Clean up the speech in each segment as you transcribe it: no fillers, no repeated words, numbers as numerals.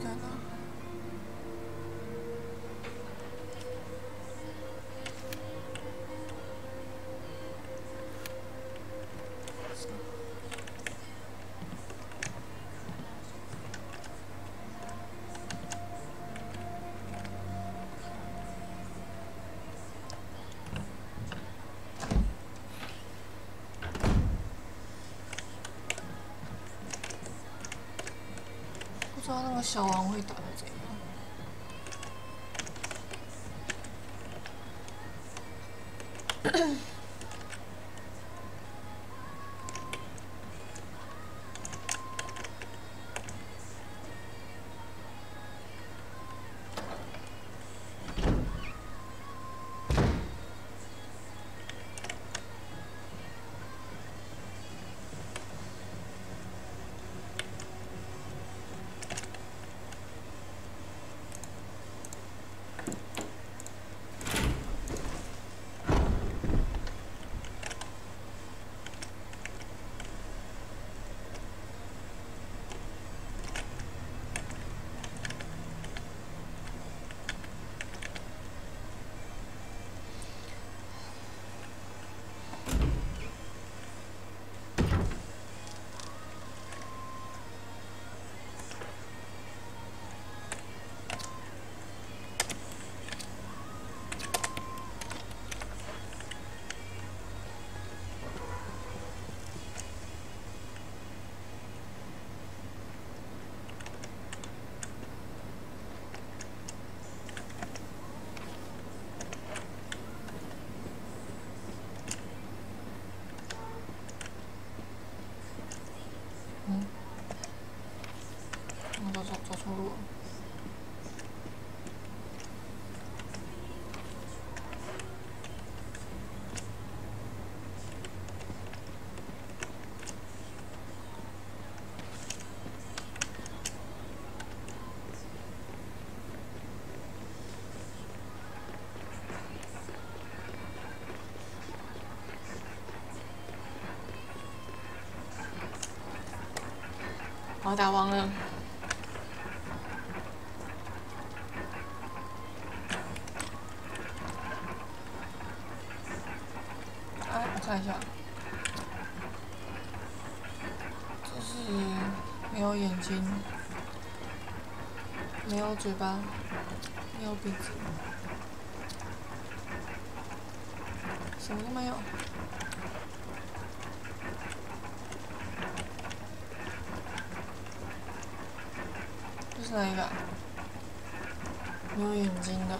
不知道那个小王会打得怎样。走错路了。我打完了。我看一下，这是没有眼睛，没有嘴巴，没有鼻子，什么都没有。这是哪一个？没有眼睛的。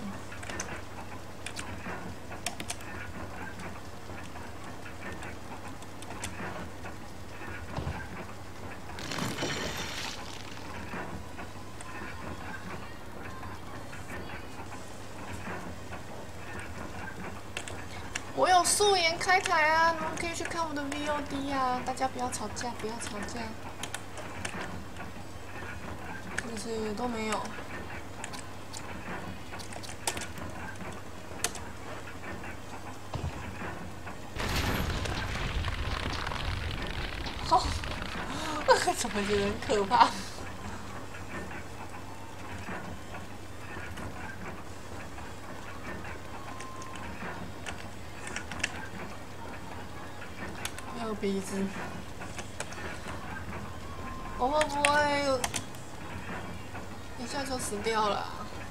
我有素颜开台啊，你们可以去看我的 VOD 啊！大家不要吵架，不要吵架。这个是都没有。哦，怎么觉得很可怕？没有鼻子，我会不会一下就死掉了啊？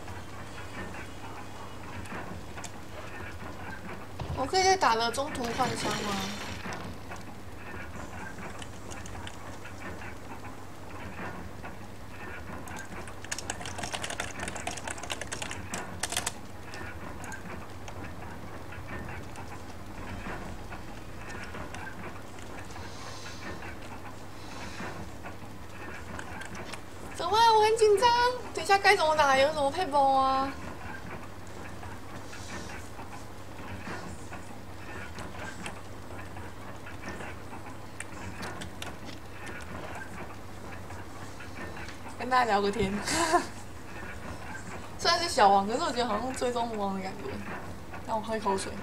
我可以在打了中途换枪吗？怎么办？我很紧张，等一下该怎么打？有什么配包啊？跟大家聊个天。虽然是小王，可是我觉得好像最终魔王的感觉。让我喝一口水。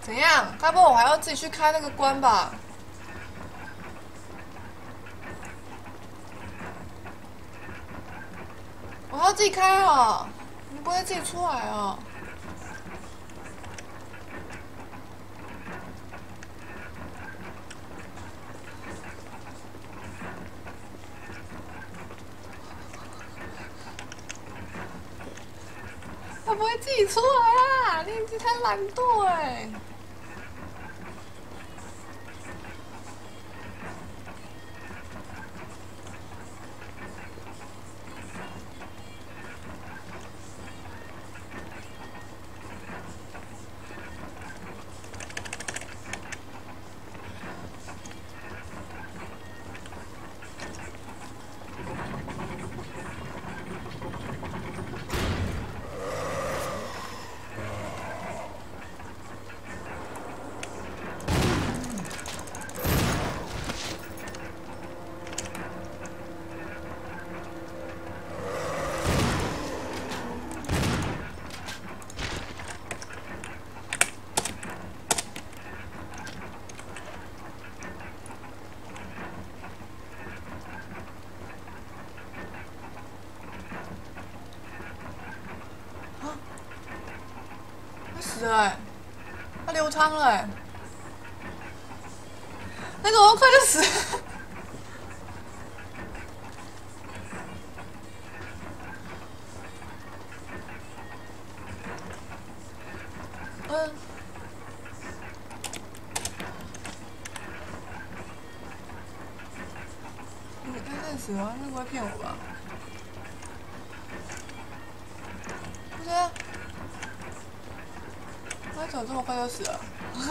怎样？该不会我还要自己去开那个关吧？我要自己开哦，你不会自己出来哦？他不会自己出来啊！你太懒惰哎！他死了哎！他流汤了哎！那怎么快就死了？嗯。你真的死了？那不会骗我吧？不是啊，他怎么这么快就死了？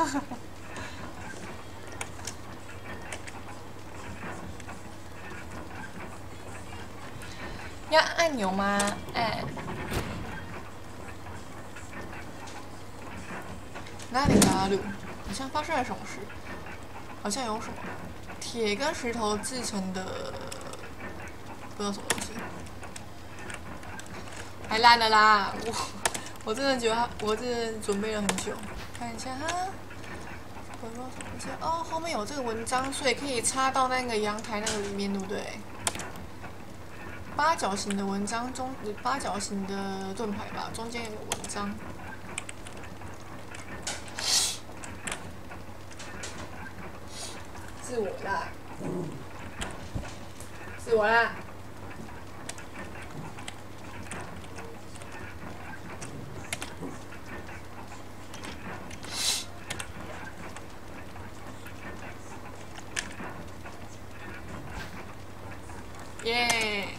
要按钮吗？按。哪里拉路？好像发生了什么事？好像有什么铁跟石头制成的，不知道什么东西。太烂了啦！我真的觉得我真的准备了很久。看一下哈，我说什么？哦，后面有这个文章，所以可以插到那个阳台那个里面，对不对？八角形的文章中，八角形的盾牌吧，中间有文章。是我啦，是我啦。耶！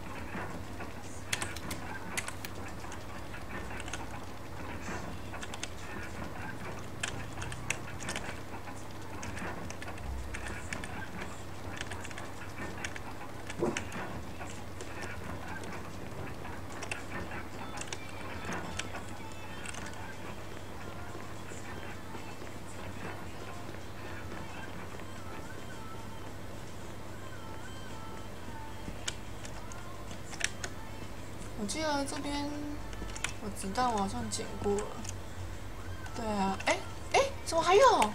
我记得这边，我子弹我好像捡过了。对啊，怎么还有？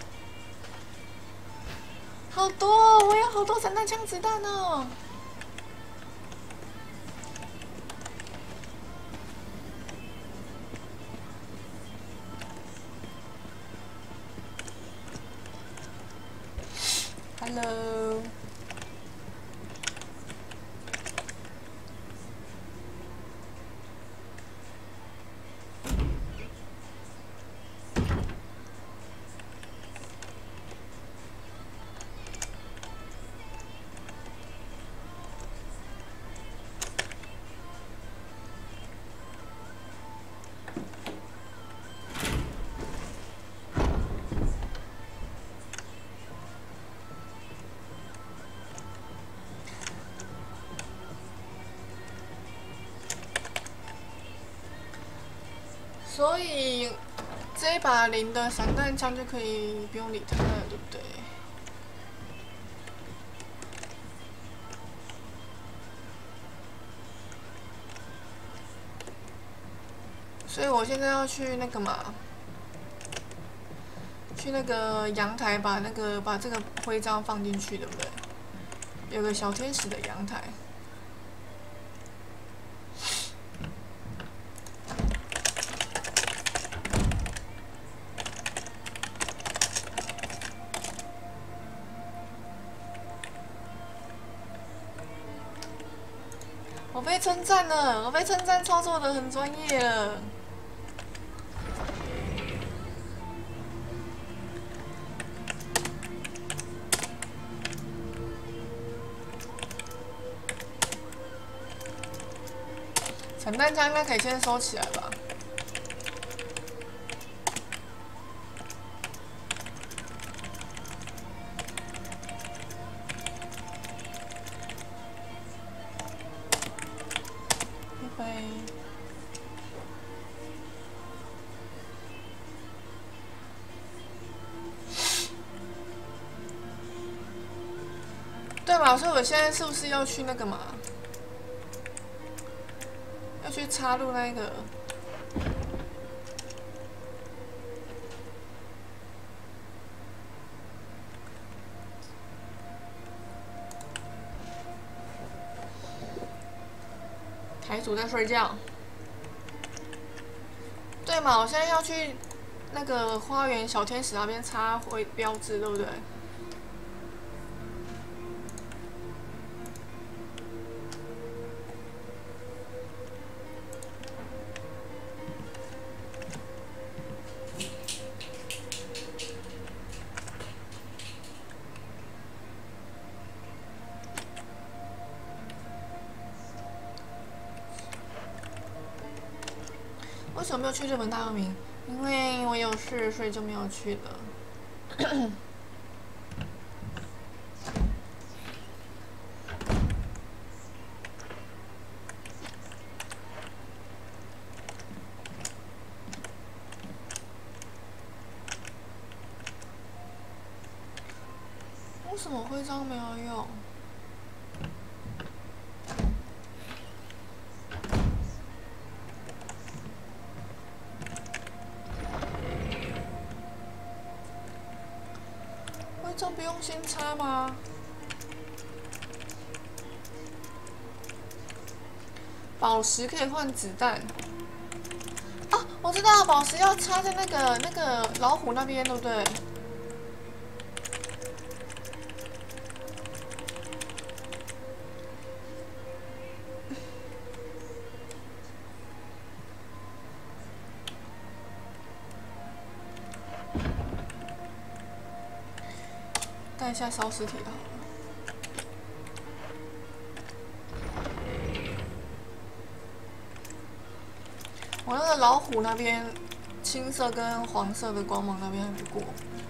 好多哦，我有好多散弹枪子弹哦。Hello。所以这一把零的散弹枪就可以不用理它了，对不对？所以我现在要去那个嘛， 去那个阳台把这个徽章放进去，对不对？有个小天使的阳台。我被称赞了，我被称赞操作的很专业了。散弹枪应该可以先收起来吧。拜拜。对吧？所以我现在是不是要去那个嘛？要去插入那个。台主在睡觉。对嘛？我现在要去那个花园小天使那边插回标志，对不对？为什么没有去日本大和民？因为我有事，所以就没有去了。为什么徽章没有用？徽章不用先插吗？宝石可以换子弹。啊，我知道，宝石要插在那个老虎那边，对不对？看一下烧尸体好了。我那个老虎那边，青色跟黄色的光芒那边还没过。